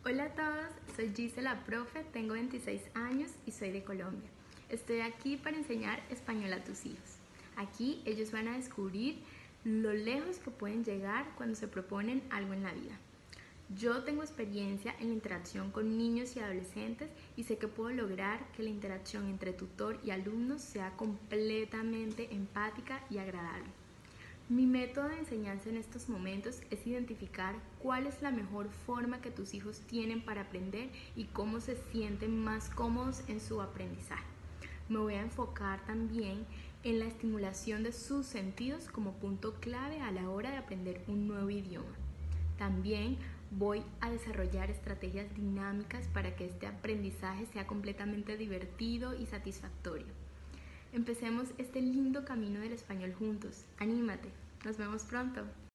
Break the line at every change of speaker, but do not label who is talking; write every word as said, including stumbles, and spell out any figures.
Hola a todos, soy Gisela Profe, tengo veintiséis años y soy de Colombia. Estoy aquí para enseñar español a tus hijos. Aquí ellos van a descubrir lo lejos que pueden llegar cuando se proponen algo en la vida. Yo tengo experiencia en la interacción con niños y adolescentes y sé que puedo lograr que la interacción entre tutor y alumnos sea completamente empática y agradable. Mi método de enseñanza en estos momentos es identificar cuál es la mejor forma que tus hijos tienen para aprender y cómo se sienten más cómodos en su aprendizaje. Me voy a enfocar también en la estimulación de sus sentidos como punto clave a la hora de aprender un nuevo idioma. También voy a desarrollar estrategias dinámicas para que este aprendizaje sea completamente divertido y satisfactorio. Empecemos este lindo camino del español juntos. Anímate. Nos vemos pronto.